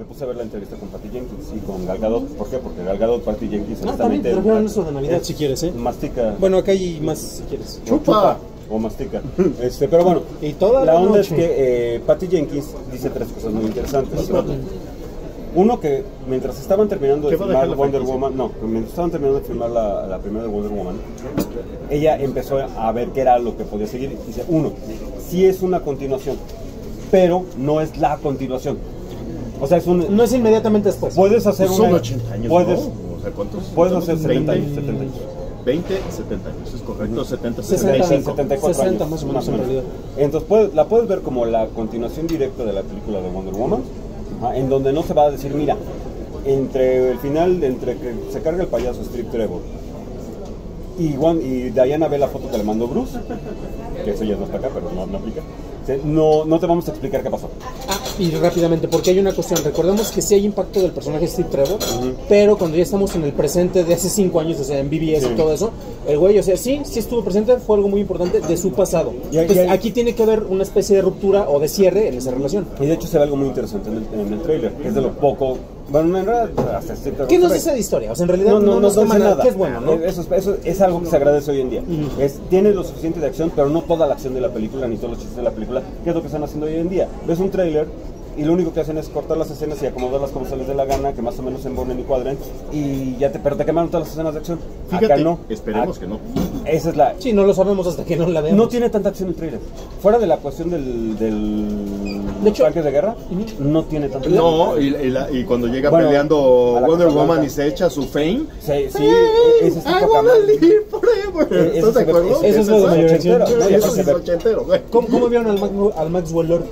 puse a ver la entrevista con Patty Jenkins y con Gal Gadot. ¿Por qué? Porque Gal Gadot, Patty Jenkins, también te trajeron eso de Navidad si quieres, mastica. Bueno, acá hay más si quieres. Chupa o mastica. Pero bueno, y toda la onda noche. es que Patty Jenkins dice tres cosas muy interesantes. Uno, que mientras estaban terminando de filmar Wonder Woman, mientras estaban terminando de filmar la primera de Wonder Woman, ella empezó a ver qué era lo que podía seguir. Dice, uno, sí es una continuación, pero no es la continuación. O sea, no es inmediatamente después. Puedes hacer son 80 años, puedes, ¿no? O sea, ¿cuántos? Puedes hacer 70 años, 70 años. 20, 70 años, es correcto, 70, 65, 74 60 años. más o menos en realidad. Entonces la puedes ver como la continuación directa de la película de Wonder Woman, en donde no se va a decir, mira, entre el final, entre que se carga el payaso Steve Trevor y Diana ve la foto que le mandó Bruce, que eso ya no está acá, pero no aplica. No te vamos a explicar qué pasó. Y rápidamente, porque hay una cuestión. Recordemos que sí hay impacto del personaje Steve Trevor, pero cuando ya estamos en el presente de hace 5 años, o sea, en BBS y todo eso, el güey, o sea, sí estuvo presente, fue algo muy importante de su pasado. Entonces, aquí tiene que haber una especie de ruptura o de cierre en esa relación. Y de hecho se ve algo muy interesante en el trailer, que es de lo poco. Bueno, en realidad, hasta Steve ¿Qué nos dice de historia? O sea, en realidad no nos toma nada. Que es bueno, ¿no? Eso es algo que se agradece hoy en día. Tiene lo suficiente de acción, pero no toda la acción de la película, ni todos los chistes de la película, que es lo que están haciendo hoy en día. Ves un tráiler y lo único que hacen es cortar las escenas y acomodarlas como se les dé la gana, que más o menos se embonen y cuadren, y ya pero te quemaron todas las escenas de acción. Fíjate, acá no. esperemos que no. Esa es la... Sí, no lo sabemos hasta que no la veamos. No tiene tanta acción el trailer. Fuera de la cuestión del de hecho, tanques de guerra, no tiene tanta acción. No, y cuando llega peleando Wonder Woman y se echa su fame. Sí, ese es I wanna live forever. ¿Estás de acuerdo? Eso es lo de mayor acción. Eso es ochentero, güey. ¿Cómo vieron al Maxwell Lord?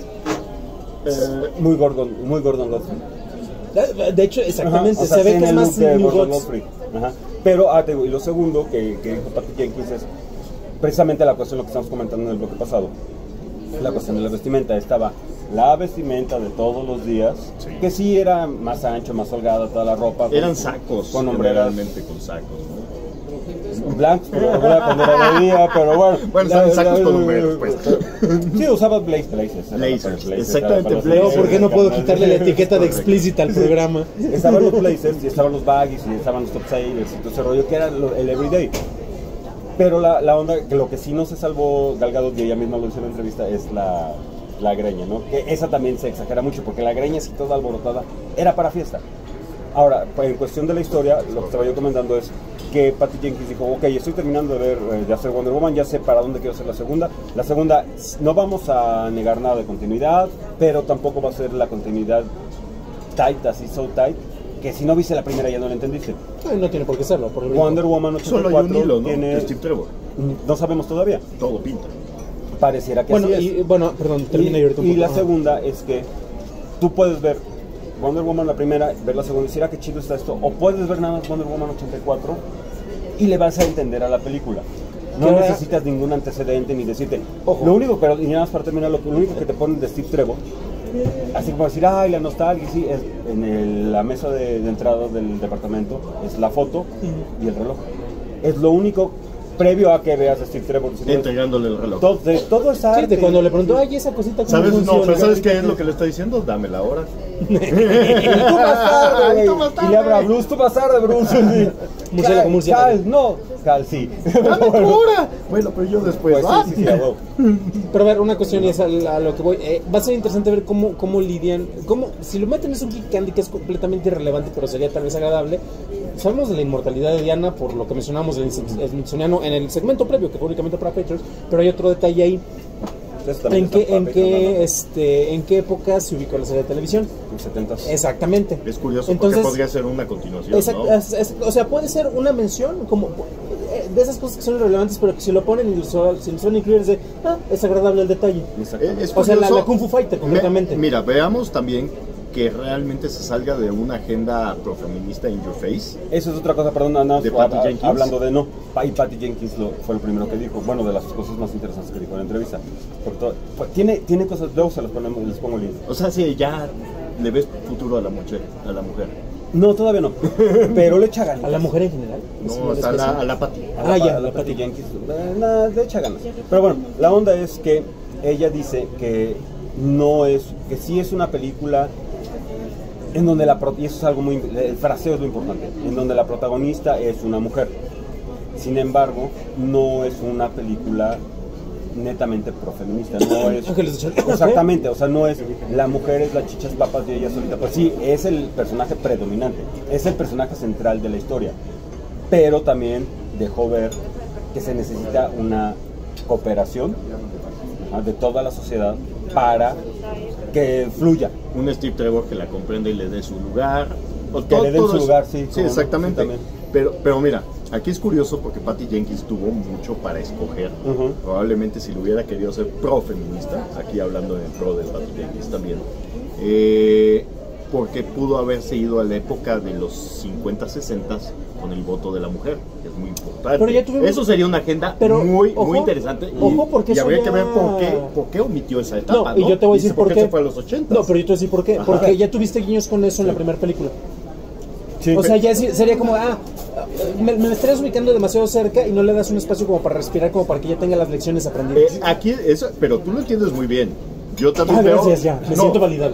Muy Gordon Godfrey. De hecho, exactamente, o sea, se ve que es más New Godfrey. Pero, y lo segundo que dijo Patty Jenkins es precisamente la cuestión, lo que estamos comentando en el bloque pasado, la cuestión de la vestimenta. Estaba la vestimenta de todos los días, que sí era más ancho, más holgada, toda la ropa. Eran sacos, con hombreras. Realmente con sacos, ¿no? Blancos, pero cuando era de día, pero bueno. Bueno, estaban sacos con hombreros, pues. Sí, usaba blazers. Exactamente, blazers. ¿Por qué no puedo quitarle la etiqueta de explícita al programa? Estaban los blazers, y estaban los baggies, y estaban los topsiders, y todo ese rollo que era el everyday. Pero la onda, que lo que sí no se salvó Gal Gadot, y ella misma lo dice en la entrevista, es la greña, ¿no? Que esa también se exagera mucho, porque la greña, así toda alborotada, era para fiesta. Ahora, en cuestión de la historia, lo que estaba yo comentando es que Patty Jenkins dijo, ok, estoy terminando de ver, de hacer Wonder Woman, ya sé para dónde quiero hacer la segunda. La segunda, no vamos a negar nada de continuidad, pero tampoco va a ser la continuidad tight, así so tight, que si no viste la primera ya no la entendiste. No tiene por qué serlo. Por el Wonder Woman 84 solo hay un hilo, ¿no? tiene... Steve Trevor. No sabemos todavía. Todo pinta. Pareciera que bueno, así es. Perdón, termina y ahorita un Y poco. la segunda es que tú puedes ver Wonder Woman la primera, ver la segunda y decir, qué chido está esto. O puedes ver nada más Wonder Woman 84 y le vas a entender a la película. No necesitas ningún antecedente ni decirte. Ojo. Lo único, pero y nada más para terminar, lo único que te ponen de Steve Trevor, así como decir, la nostalgia, sí, es en la mesa de entrada del departamento, es la foto y el reloj. Es lo único previo a que veas a Steve Trevor. Entregándole el reloj. Todo es arte. Fíjate, cuando le preguntó, esa cosita cómo ¿Sabes? funciona? No, pero ¿sabes qué es lo que le está diciendo? Dame la hora. Y tú más tarde, güey. Y le habla a Bruce, tú más tarde, Bruce. Cal, sí. ¡Dame tu hora! Bueno, pero yo después. Pues, sí, Pero a ver, una cuestión y es a lo que voy. Va a ser interesante ver cómo lidian. Si lo meten es un Geek Candy que es completamente irrelevante, pero sería tal vez agradable. Sabemos de la inmortalidad de Diana por lo que mencionamos del Smithsoniano en el segmento previo, que fue únicamente para Patriots, pero hay otro detalle ahí. ¿En qué época se ubicó la serie de televisión? En 70. Exactamente. Es curioso, entonces, porque podría ser una continuación, ¿no? O sea, puede ser una mención como de esas cosas que son irrelevantes, pero que si lo ponen y si lo suelen incluir es agradable el detalle. O sea, la Kung Fu Fighter completamente. Mira, veamos también que realmente se salga de una agenda profeminista in your face. Eso es otra cosa, perdón, de Patty Jenkins. Hablando de y Patty Jenkins fue el primero que dijo, bueno, de las cosas más interesantes que dijo en la entrevista. Tiene cosas, luego les pongo el link. O sea, si ya le ves futuro a la mujer. No, todavía no, pero le echa ganas. ¿A la mujer en general? No, está a la Patty. La Patty Jenkins, le echa ganas. Pero bueno, la onda es que ella dice que no es, que sí es una película en donde y eso es algo muy, el fraseo es lo importante, en donde la protagonista es una mujer. Sin embargo, no es una película netamente profeminista, no es exactamente, o sea, no es la mujer es la chichas papas de ella solita, pues sí, es el personaje predominante, es el personaje central de la historia, pero también dejó ver que se necesita una cooperación de toda la sociedad para que fluya. Un Steve Trevor que la comprenda y le dé su lugar. Que le den su lugar, sí. Sí, exactamente. Sí, pero mira, aquí es curioso porque Patty Jenkins tuvo mucho para escoger. Probablemente si lo hubiera querido ser pro-feminista, aquí hablando en pro de Patty Jenkins también, porque pudo haberse ido a la época de los 50, 60 con el voto de la mujer, que es muy importante. Pero ya tuvimos... Eso sería una agenda muy interesante. Porque y habría ya... que ver por qué omitió esa etapa. No, y yo te voy a decir por qué. Se fue a los 80. No, pero yo te voy a decir por qué. Porque ya tuviste guiños con eso en la primera película. Sí, o sea, ya sería como, me estarías ubicando demasiado cerca y no le das un espacio como para respirar, como para que ya tenga las lecciones aprendidas. Aquí, pero tú lo entiendes muy bien. Yo también gracias, ya. Me siento validado.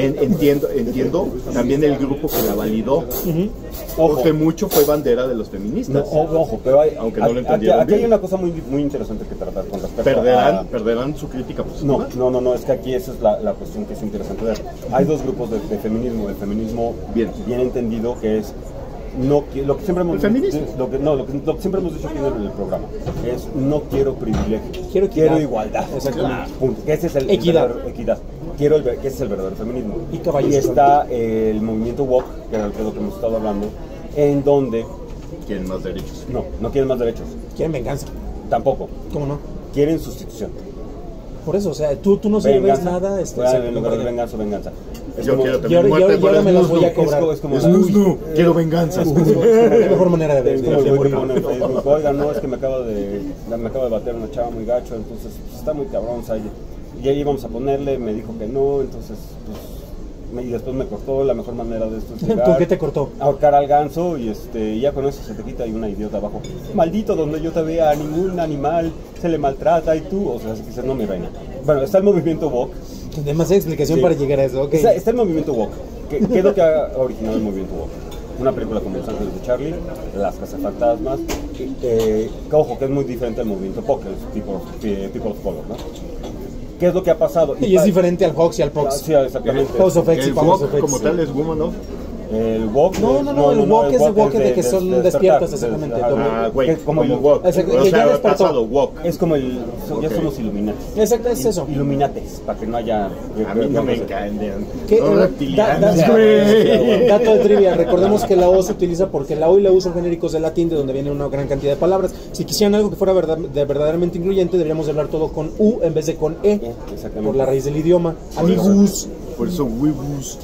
Entiendo también el grupo que la validó. Porque mucho fue bandera de los feministas. No, ojo, pero aunque no lo entendieron aquí bien. hay una cosa muy interesante que tratar con respecto ¿Perderán su crítica positiva? No, es que aquí esa es la cuestión que es interesante ver. Hay dos grupos de feminismo. El feminismo bien entendido, que es lo que siempre hemos dicho, lo que siempre hemos dicho aquí en el programa es: no quiero privilegios, quiero igualdad. Exactamente. Punto. Que ese es el equidad. Que ese es el verdadero feminismo. Y está el movimiento woke, que es lo que hemos estado hablando, en donde quieren más derechos. No quieren más derechos. Quieren venganza. Tampoco. ¿Cómo no? Quieren sustitución. Por eso, o sea, tú no sirves nada. En lugar de venganza. Yo quiero también muerte. Y ahora me las voy a cobrar. Quiero venganza. Es la mejor manera de ver. Oiga, no, es que me acaba de bater una chava muy gacho, entonces pues, está muy cabrón, o sea, y ahí íbamos a ponerle, me dijo que no, entonces pues, y después me cortó. La mejor manera de esto es llegar, ¿Con qué te cortó? Ahorcar al ganso y ya con eso se te quita y una idiota abajo. Maldito, donde yo te vea, a ningún animal se le maltrata y tú, o sea, así que dices, no, mi reina. Bueno, está el movimiento woke. Demasiada explicación para llegar a eso, ok. Está el movimiento woke. ¿Qué es lo que ha originado el movimiento woke? Una película como Los Ángeles de Charlie, Las Cazafantasmas, ojo, que es muy diferente al movimiento pop, el People of Color, ¿no? ¿Qué es lo que ha pasado? Y es diferente al Hawks y al Pox. Sí, exactamente. House of X y El House of woke X. como tal es woman of. El woke. No, el woke es el woke de que son despiertas, exactamente. Güey, como el woke. O sea, ya despertó. Pasado, woke. Es como ya somos Illuminati. Exacto, es eso. Illuminates, para que no haya. A mí no me encantan. Dato de trivia, recordemos que la O se utiliza porque la O y la U son genéricos de latín, de donde viene una gran cantidad de palabras. Si quisieran algo que fuera verdaderamente incluyente, deberíamos de hablar todo con U en vez de con E, por la raíz del idioma. Amigos. Por eso, huevos.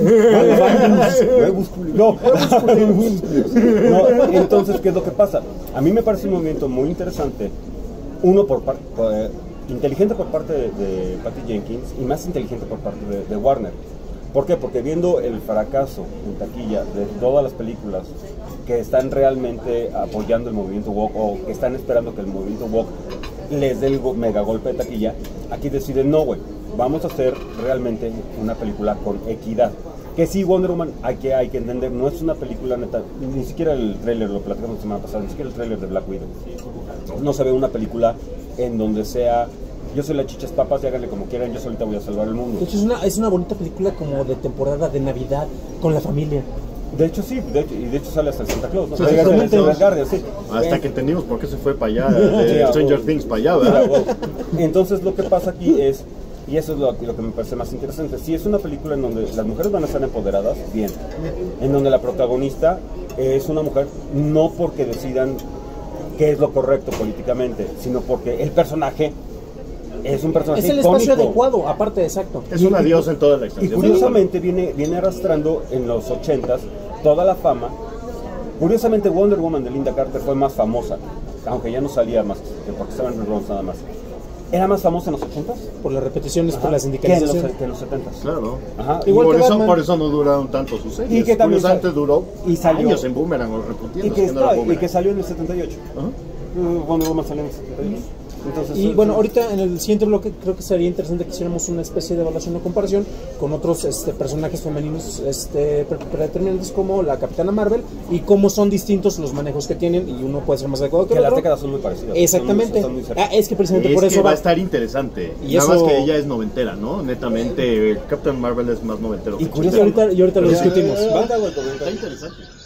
No, entonces, ¿qué es lo que pasa? A mí me parece un movimiento muy interesante. Uno, inteligente por parte de Patty Jenkins y más inteligente por parte de Warner. ¿Por qué? Porque viendo el fracaso en taquilla de todas las películas que están realmente apoyando el movimiento woke o que están esperando que el movimiento woke les dé el mega golpe de taquilla, aquí deciden, no, güey, vamos a hacer realmente una película con equidad. Que sí, Wonder Woman, hay que entender, no es una película neta, ni siquiera el tráiler, lo platicamos la semana pasada, ni siquiera el tráiler de Black Widow. No se ve una película en donde sea, yo soy la chichas papas y háganle como quieran, yo solita voy a salvar el mundo. De hecho, es una bonita película como de temporada de Navidad, con la familia. De hecho sí, de hecho sale hasta el Santa Claus, ¿no? Sí, hasta que entendimos por qué se fue para allá, de Stranger Things para allá, ¿verdad? Entonces lo que pasa aquí es, y eso es lo que me parece más interesante, si es una película en donde las mujeres van a estar empoderadas, bien, en donde la protagonista es una mujer, no porque decidan qué es lo correcto políticamente, sino porque el personaje es un personaje es el icónico. espacio adecuado, aparte, exacto. Es una diosa en toda la extensión. Y curiosamente viene arrastrando en los 80s toda la fama. Curiosamente Wonder Woman de Linda Carter fue más famosa, aunque ya no salía más, porque estaba en reruns nada más. ¿Era más famosa en los 80s? Por las repeticiones, por las Que sindicalizaciones. en los 70s. Claro. Ajá. Igual por eso no duraron tanto sus series. Y que también antes duró y salió, años en Boomerang o repitiendo. y que salió en el 78. Ajá. Wonder Woman salió en el 78. Entonces, Y bueno, ahorita en el siguiente bloque creo que sería interesante que hiciéramos una especie de evaluación o comparación con otros personajes femeninos predeterminantes como la Capitana Marvel y cómo son distintos los manejos que tienen y uno puede ser más adecuado que que el las otro. décadas son muy parecidas. Exactamente. Están muy cerca. Es que precisamente Es por que eso va a estar interesante. Y Nada eso- más que ella es noventera, ¿no? Netamente, Captain Marvel es más noventero. Y que curioso, ochentero. y ahorita lo discutimos. Ahorita ¿va? hago el comentario. Está interesante.